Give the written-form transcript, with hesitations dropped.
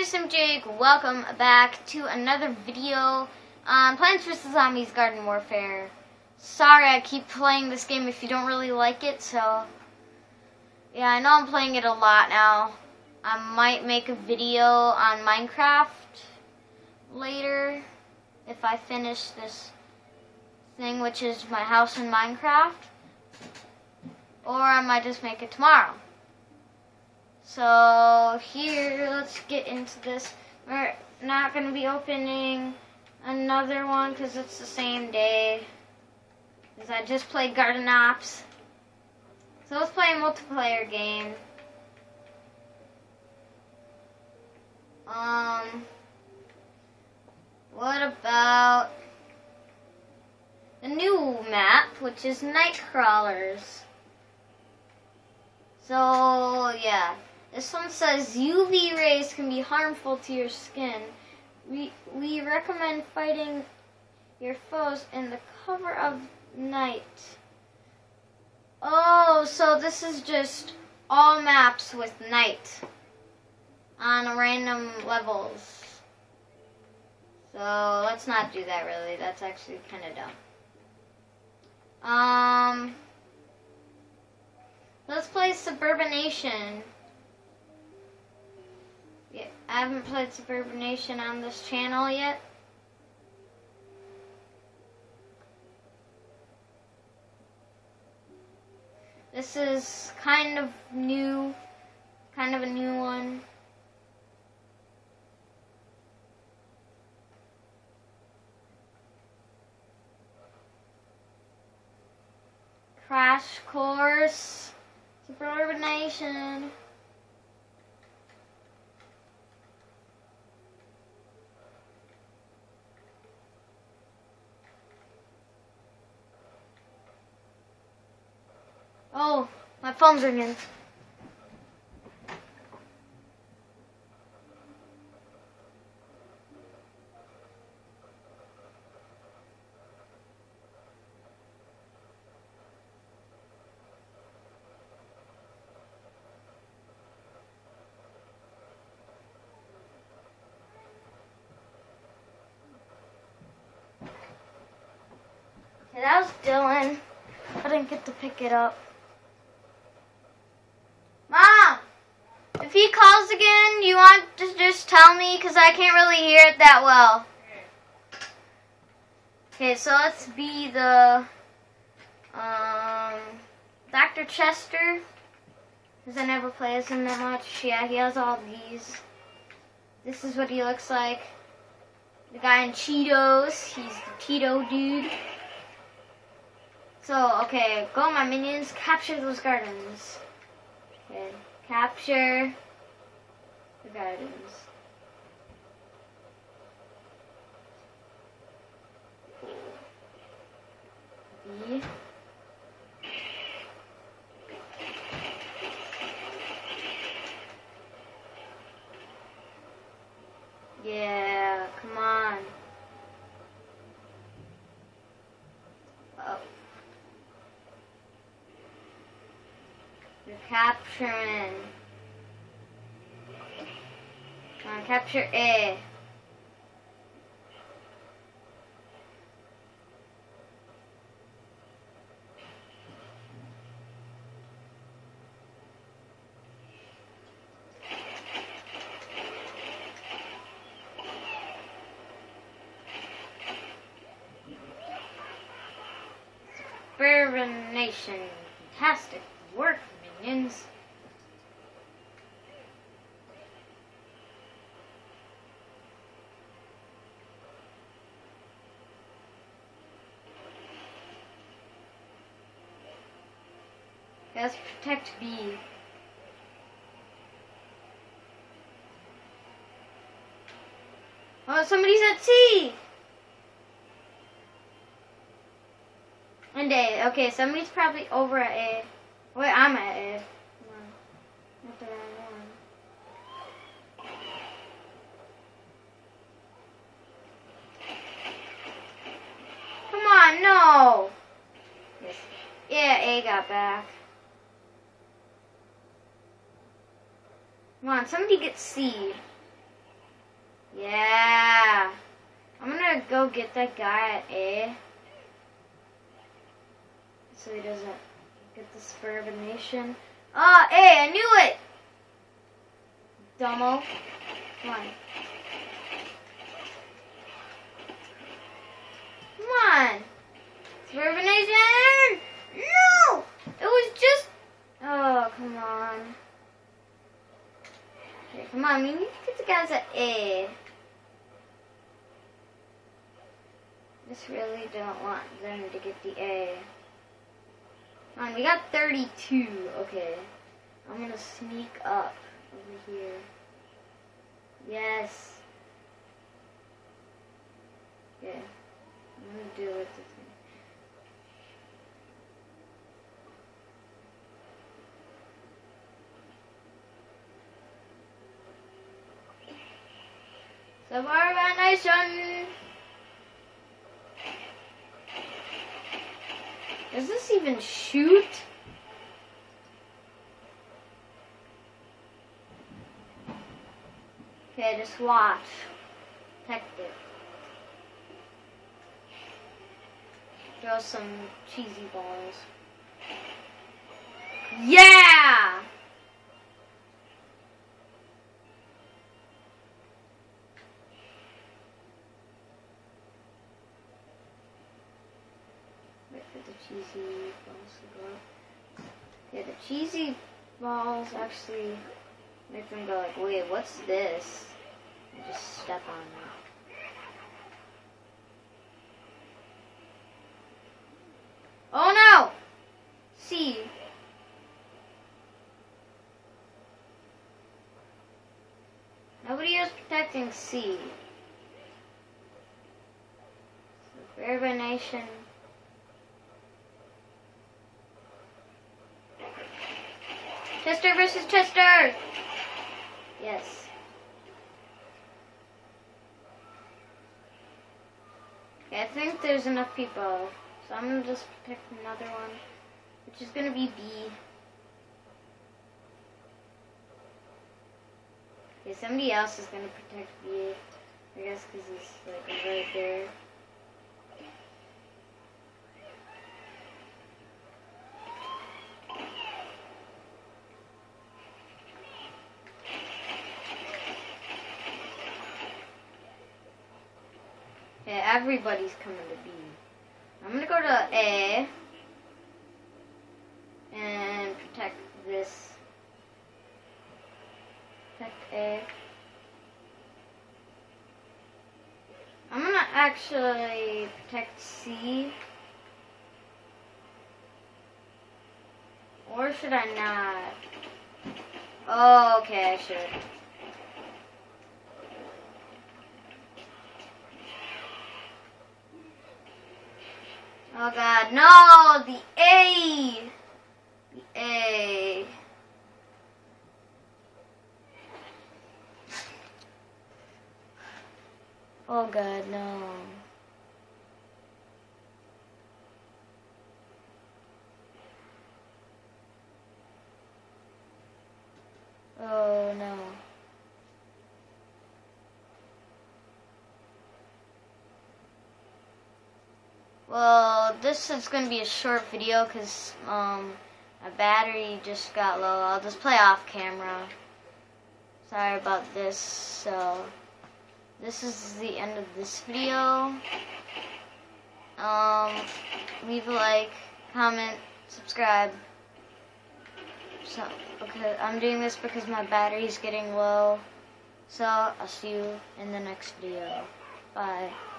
guys, I'm Jake. Welcome back to another video on Plants vs. Zombies Garden Warfare. Sorry I keep playing this game if you don't really like it, so... Yeah, I know I'm playing it a lot now. I might make a video on Minecraft later if I finish this thing, which is my house in Minecraft. Or I might just make it tomorrow. So here, let's get into this. We're not going to be opening another one because it's the same day. Because I just played Garden Ops. So let's play a multiplayer game. What about the new map, which is Nightcrawlers? So, yeah. This one says UV rays can be harmful to your skin. We recommend fighting your foes in the cover of night. Oh, so this is just all maps with night on random levels. So let's not do that really. That's actually kind of dumb. Let's play Suburbanation. Yeah, I haven't played Suburbanation on this channel yet. This is kind of new, kind of a new one. Crash Course, Suburbanation. Oh, my phone's ringing. Okay, that was Dylan. I didn't get to pick it up. Mom! If he calls again, you want to just tell me? Because I can't really hear it that well. Okay, so let's be the Dr. Chester. Because I never play as him that much. Yeah, he has all these. This is what he looks like. The guy in Cheetos. He's the Cheeto dude. So, okay, go my minions. Capture those gardens. Okay, capture the gardens. B. Yeah, come on. Oh. You're capturing. Come on, capture A. Suburbanation. Fantastic work, minions. Let's protect B. Oh, somebody's at C! And A. Okay, somebody's probably over at A. Wait, I'm at A. Not the wrong one. Come on, no! Yes. Yeah, A got back. Come on, somebody get C. Yeah. I'm gonna go get that guy at A. So he doesn't get the spur of a nation. Ah, A, I knew it! Dumbo. Come on. Come on. Spur of a nation! No! It was just... Oh, come on. Okay, come on. We need to get the guys at A. Just really don't want them to get the A. Come on, we got 32. Okay. I'm gonna sneak up over here. Yes. Okay. I'm gonna do it this thing. Suburban Nation! Does this even shoot? Okay, just watch. Protect it. Throw some cheesy balls. Yeah! Wait for the cheesy balls to go up. Yeah, the cheesy balls actually make them go like, wait, what's this? And just step on it. Oh no! C. Nobody is protecting C. Suburban Nation. Chester versus Chester! Yes. Okay, I think there's enough people. So I'm gonna just pick another one, which is gonna be B. Okay, somebody else is gonna protect B. I guess because he's like right there. Okay, everybody's coming to B. I'm gonna go to A and protect this. Protect A. I'm gonna actually protect C. Or should I not? Oh, okay, I should. Oh god, no! The A! The A. Oh god, no. Oh no. Well, this is going to be a short video because my battery just got low. I'll just play off camera. Sorry about this. So, this is the end of this video. Leave a like, comment, subscribe. So, okay, I'm doing this because my battery's getting low. So, I'll see you in the next video. Bye.